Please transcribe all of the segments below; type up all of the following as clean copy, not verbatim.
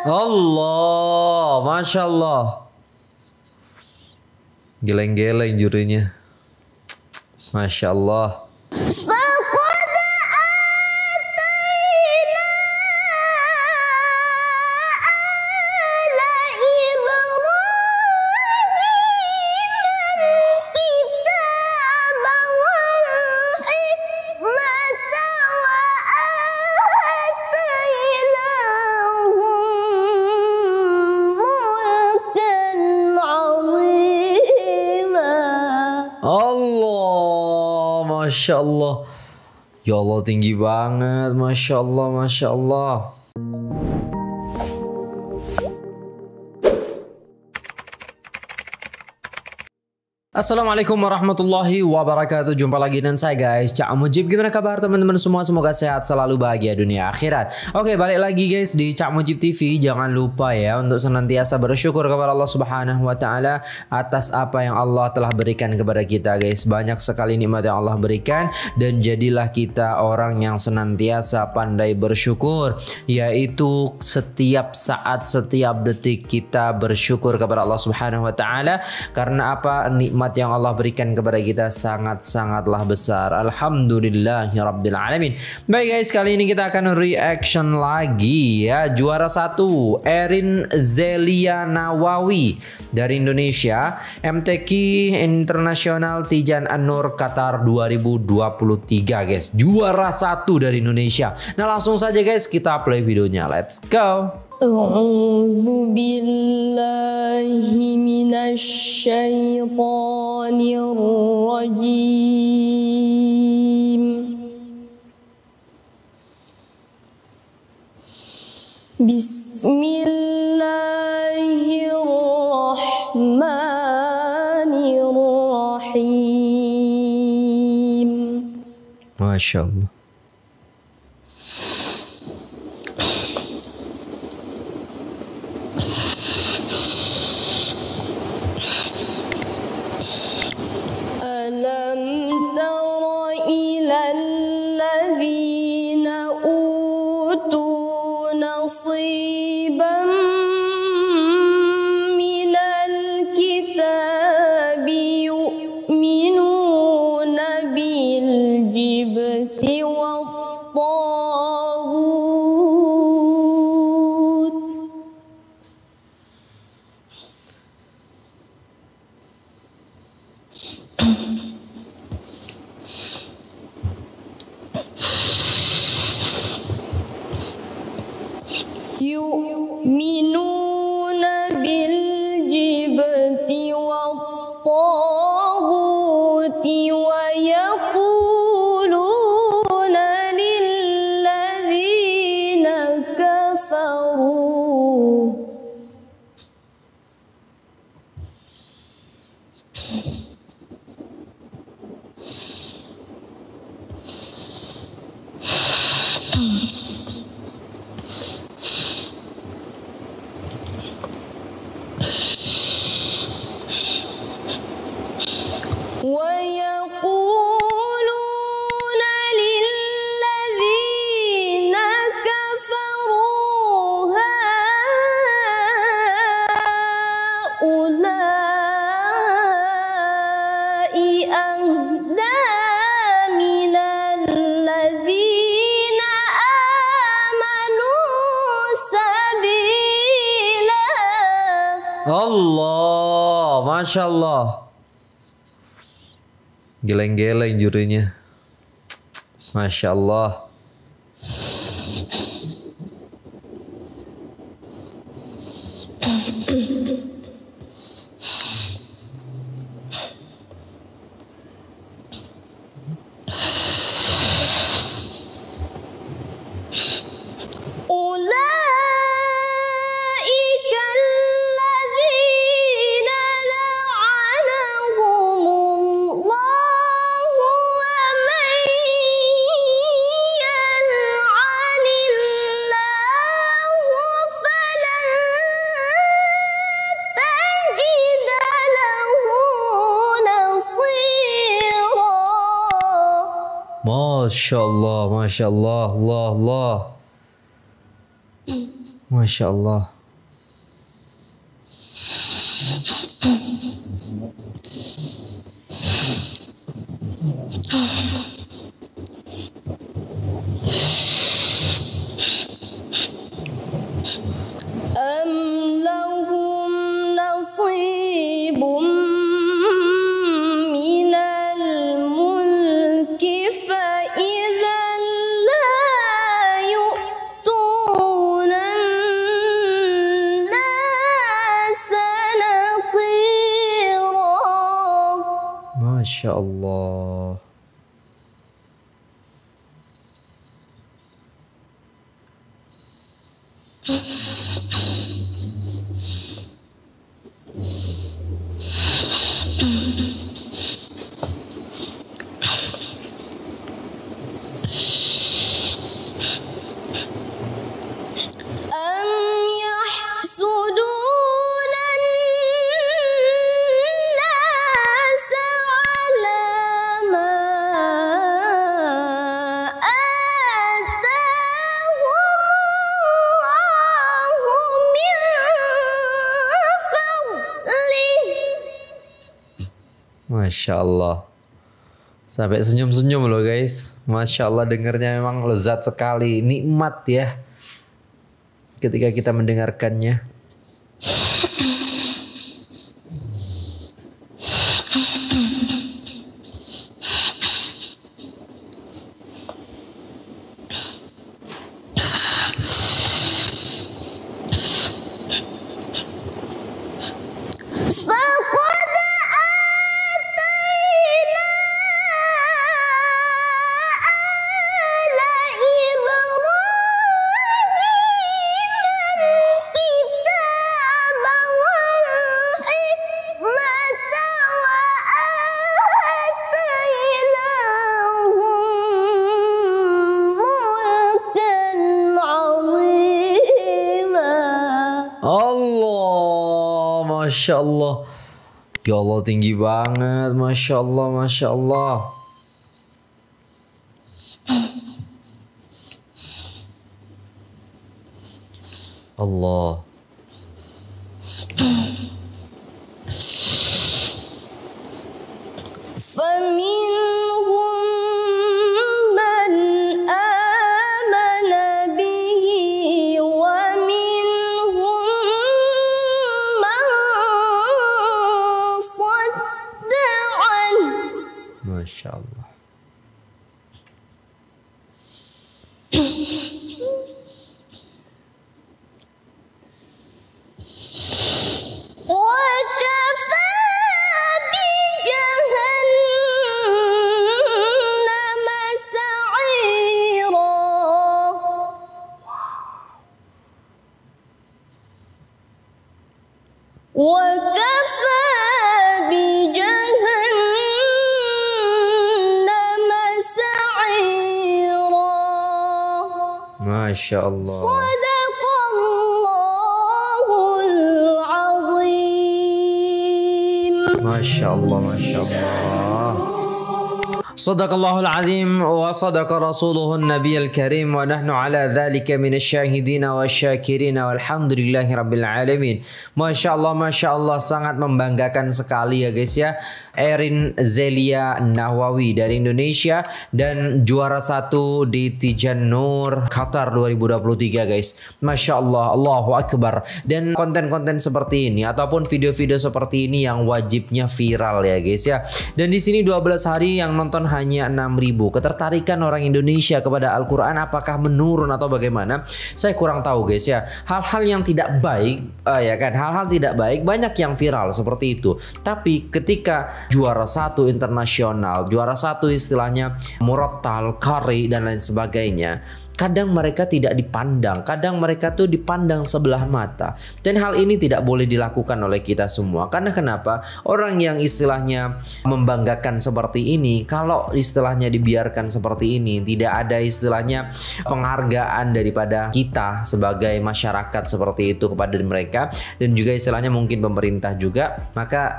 Allah, Masya Allah. Geleng-geleng jurinya. Masya Allah. Allah, Masya Allah. Ya Allah, tinggi banget. Masya Allah, Masya Allah. Assalamualaikum warahmatullahi wabarakatuh. Jumpa lagi dengan saya guys, Cak Mujib. Gimana kabar teman-teman semua? Semoga sehat selalu, bahagia dunia akhirat. Oke, balik lagi guys di Cak Mujib TV. Jangan lupa ya untuk senantiasa bersyukur kepada Allah Subhanahu wa taala atas apa yang Allah telah berikan kepada kita guys. Banyak sekali nikmat yang Allah berikan, dan jadilah kita orang yang senantiasa pandai bersyukur, yaitu setiap saat, setiap detik kita bersyukur kepada Allah Subhanahu wa taala. Karena apa? Nikmat yang Allah berikan kepada kita sangat-sangatlah besar. Alhamdulillahirabbil alamin. Baik guys, kali ini kita akan reaction lagi ya. Juara 1 Erin Zelia Nawawi dari Indonesia, MTQ Internasional Tijan An-Nur Qatar 2023 guys. Juara 1 dari Indonesia. Nah, langsung saja guys kita play videonya. Let's go. A'udzu billahi minasy syaithanir rajim. Bismillahirrahmanirrahim. Masya Allah. Alam tara ilal ladzina utu nasiban minal kitabi yu'minuna bil jibti wat taghut. Yu'minuna bil jibti wat taghuti wa yaquluna lil ladzina kafaru ويقولون للذين كفروا هؤلاء أهدى من الذين آمنوا سبيلا. Allah, Masya Allah. Geleng-geleng jurinya. Masya Allah. Masya Allah, Masya Allah, Allah, Allah. Masya Allah. أم لهم نصيب من الملك فإذا لا يؤتون الناس نقيرا. Masya Allah. أم يحسدون الناس على ما آتاهم الله من فضله. Masya Allah. Sampai senyum-senyum loh guys. Masya Allah, dengarnya memang lezat sekali. Nikmat ya ketika kita mendengarkannya. فقد آتينا آل إبراهيم الكتاب والحكمة وآتيناهم ملكا عظيما. Allah, Masya Allah. Ya Allah, tinggi banget. Masya Allah, Masya Allah. Allah. فمنهم من آمن به ومنهم من صد عنه. Masya Allah. وكفى بجهنم سعيرا. وكفى بجهنم سعيرا. Masya Allah. صدق الله العظيم. Masya Allah, Masya Allah. Sadaqallahul azim wa sadaqa rasuluhun nabiyil karim wa nahnu ala dhalika minasyahidina wa syakirina walhamdulillahi rabbil alamin. Masya Allah, sangat membanggakan sekali ya guys ya. Erin Zelia Nawawi dari Indonesia dan juara 1 di Tijan Nur Qatar 2023 guys. Masya Allah, Allahu Akbar. Dan konten-konten seperti ini ataupun video-video seperti ini yang wajibnya viral ya guys ya. Dan di sini 12 hari yang nonton hanya 6.000. Ketertarikan orang Indonesia kepada Al-Quran apakah menurun atau bagaimana? Saya kurang tahu guys ya. Hal-hal yang tidak baik ya kan, hal-hal tidak baik banyak yang viral seperti itu. Tapi ketika juara 1 internasional, juara 1 istilahnya murattal, qari dan lain sebagainya, kadang mereka tidak dipandang, kadang mereka tuh dipandang sebelah mata. Dan hal ini tidak boleh dilakukan oleh kita semua. Karena kenapa? Orang yang istilahnya membanggakan seperti ini, kalau istilahnya dibiarkan seperti ini, tidak ada istilahnya penghargaan daripada kita sebagai masyarakat seperti itu kepada mereka, dan juga istilahnya mungkin pemerintah juga, maka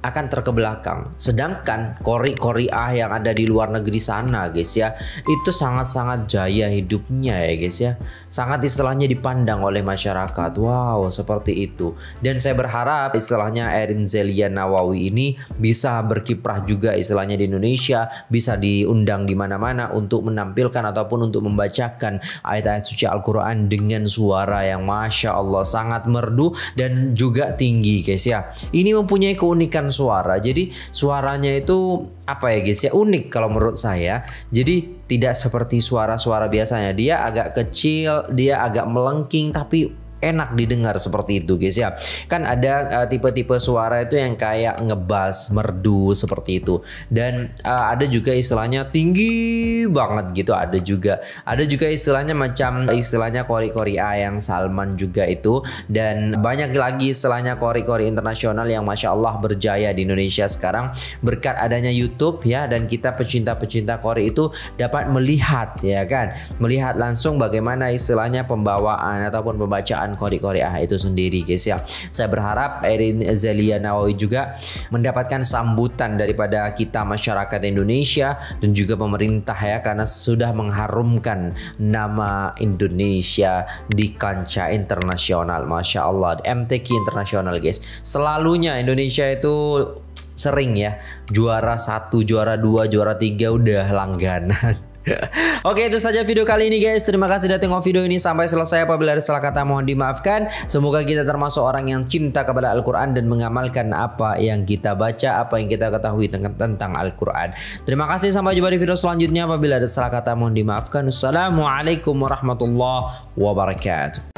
akan terkebelakang. Sedangkan Qori-Qori'ah yang ada di luar negeri sana guys ya, itu sangat-sangat jaya hidupnya ya guys ya. Sangat istilahnya dipandang oleh masyarakat. Wow, seperti itu. Dan saya berharap istilahnya Erin Zelia Nawawi ini bisa berkiprah juga istilahnya di Indonesia, bisa diundang di mana-mana untuk menampilkan ataupun untuk membacakan ayat-ayat suci Al-Quran dengan suara yang Masya Allah sangat merdu dan juga tinggi guys ya. Ini mempunyai keunikan suara. Jadi suaranya itu apa ya guys ya, unik kalau menurut saya. Jadi tidak seperti suara-suara biasanya. Dia agak kecil, dia agak melengking tapi enak didengar seperti itu guys ya. Kan ada tipe-tipe suara itu yang kayak ngebas, merdu seperti itu. Dan ada juga istilahnya tinggi banget gitu. Ada juga istilahnya macam istilahnya Qori-Qori'ah yang Salman juga itu. Dan banyak lagi istilahnya Qori-Qori internasional yang Masya Allah berjaya di Indonesia sekarang berkat adanya YouTube ya. Dan kita pecinta-pecinta Qori itu dapat melihat ya kan, melihat langsung bagaimana istilahnya pembawaan ataupun pembacaan Qori-Qori'ah itu sendiri guys ya. Saya berharap Erin Zelia Nawawi juga mendapatkan sambutan daripada kita masyarakat Indonesia dan juga pemerintah ya, karena sudah mengharumkan nama Indonesia di kancah internasional. Masya Allah, MTQ internasional guys. Selalunya Indonesia itu sering ya juara 1, juara 2, juara 3 udah langganan. Oke, itu saja video kali ini guys. Terima kasih sudah tengok video ini sampai selesai. Apabila ada salah kata mohon dimaafkan. Semoga kita termasuk orang yang cinta kepada Al-Quran dan mengamalkan apa yang kita baca, apa yang kita ketahui tentang Al-Quran. Terima kasih, sampai jumpa di video selanjutnya. Apabila ada salah kata mohon dimaafkan. Assalamualaikum warahmatullahi wabarakatuh.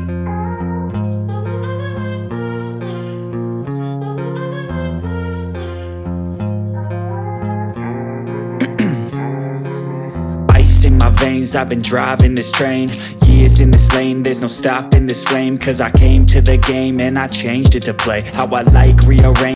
In my veins, I've been driving this train, years in this lane, there's no stopping this flame, cause I came to the game and I changed it to play how I like, rearrange